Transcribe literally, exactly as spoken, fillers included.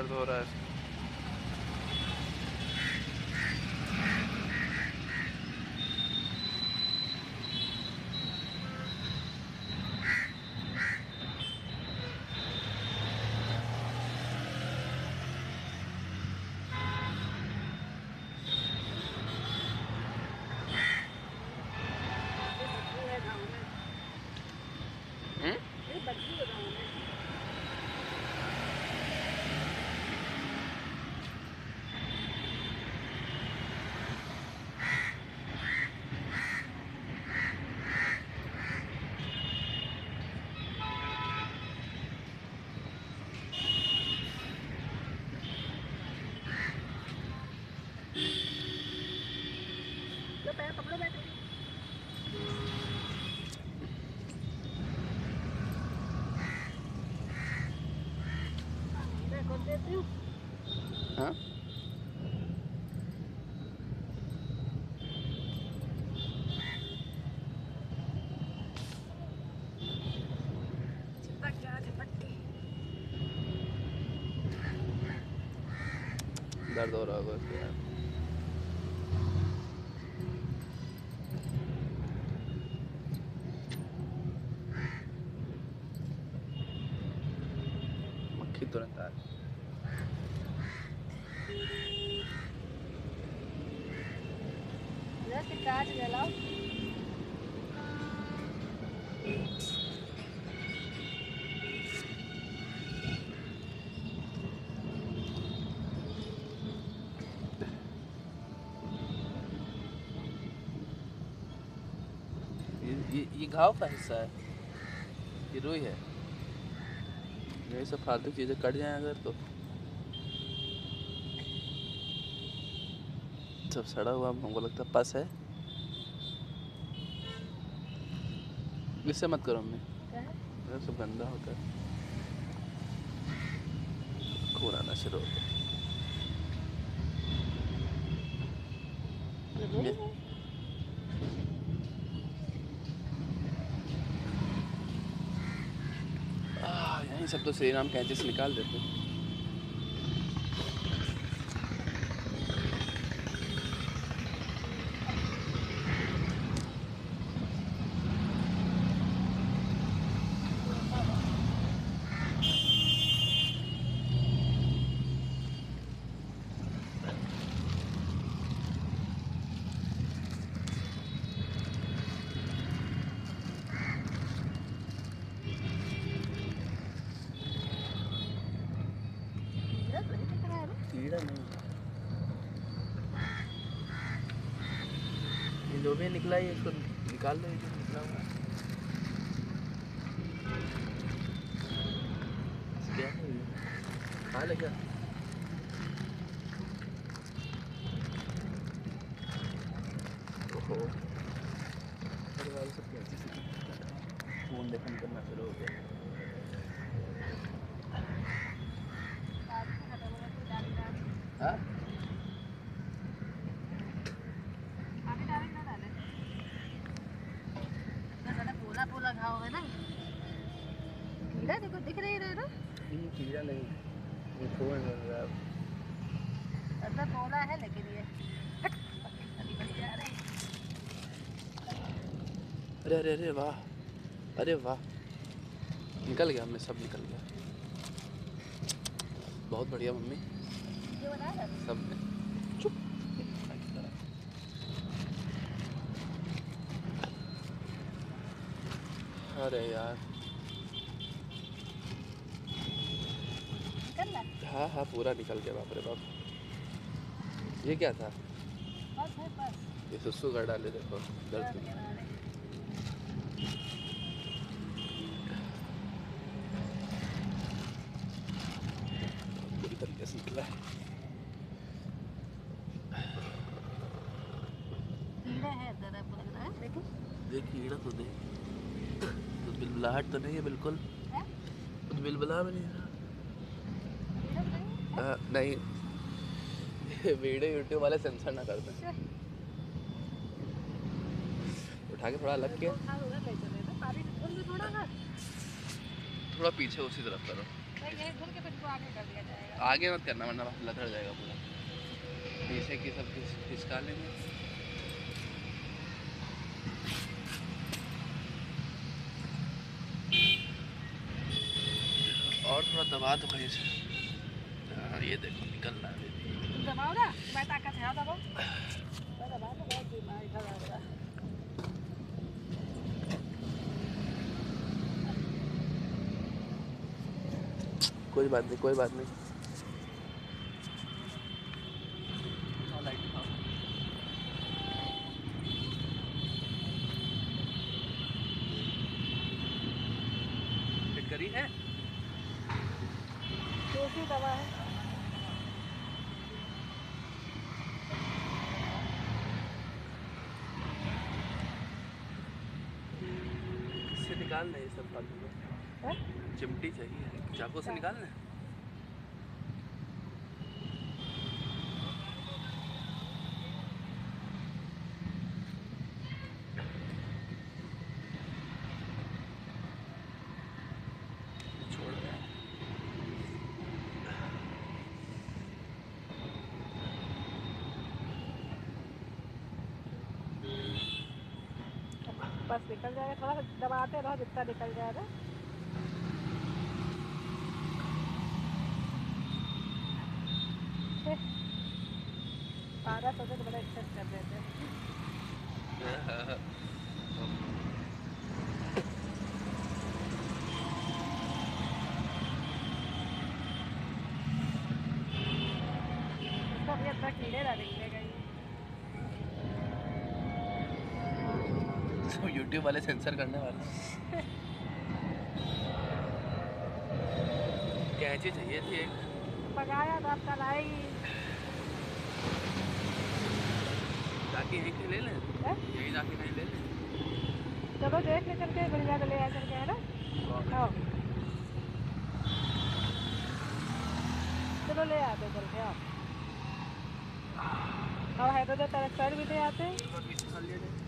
दर्द हो रहा है। हाँ दर्द हो रहा होगा उसको यार। मक्खी तुरंत आ रही। कांच जलाओ। ये ये ये घाव का हिस्सा है, ये रुई है। यही सब फालतू चीजें कट जाए अगर तो सब सड़ा हुआ हमको लगता है पस है। इससे मत करो मम्मी, ये सब गंदा होता है, खून आना शुरू हो गया। यही सब तो श्री राम कैंची से निकाल देते हैं। कीड़ा नहीं, ये जो भी निकला है इसको निकाल लो, जो निकला हुआ है। क्या है ये? खा ले क्या? ओहो, परिवार सब कैसे से फोन देखने करना शुरू हो गया। हाँ? पोला पोला घाव है ना, कीड़ा देखो दिख रही है ना। ये कीड़ा नहीं, ये फोन बन रहा है। अंदर पोला है लेकिन ये अभी बड़ी जा रही है। अरे अरे अरे वाह, अरे वाह, निकल गया, हमें सब निकल गया। बहुत बढ़िया मम्मी, ये बना है सब ने चुप। अरे यार, निकल रहा। हाँ हाँ पूरा निकल गया, बाप रे बाप। ये क्या था? बस है बस, ये सुसु कर डाले, देखो दर्द में। पूरी तरीके से निकला है। कीड़ा है अंदर, आपको लग रहा है? देखो देख कीड़ा तो देख, तो बिलबलाहट तो नहीं है बिल्कुल, है? कुछ बिलबला भी नहीं है। कीड़ा नहीं है? आ, नहीं, वीडियो यूट्यूब वाले सेंसर ना कर दें। उठा के थोड़ा अलग किया, थोड़ा थोड़ा पीछे उसी तरफ करो। यही धुल के फिर इसको आगे कर दिया जाएगा। आगे मत करना वरना लथड़ जाएगा पूरा। पीछे की सब खिसका लेंगे। और थोड़ा दबा दो कहीं से। हाँ ये देखो निकल रहा है। दबाओ ना, मैं ताकत है दबाओ। मैं दबा तो बहुत दिमाग खराब हो रहा है। कोई बात नहीं कोई बात नहीं। फिट करी है कैसी दवा है? इससे निकालना है ये सब फालतू का। चिमटी चाहिए, चाकू से निकालना है। छोड़ दे। बस निकल जाएगा, थोड़ा सा दबाते रहो जितना निकल जाएगा। पारा सोचे तो बड़ा एक्सेप्ट कर देते हैं। इसका भी अपना कीड़े ना निकलेगा ये। तो यूट्यूब वाले सेंसर करने वाले। कैंची चाहिए थी एक। मंगाया तो आपका लाएगी। जाके यहीं कहीं ले लें। यहीं जाके कहीं ले लें। चलो देख ले चल के मिल जाएगा, ले आ चल के है ना। आओ चलो ले आते चल के। आओ और है तो तेरे सर भी ले आते।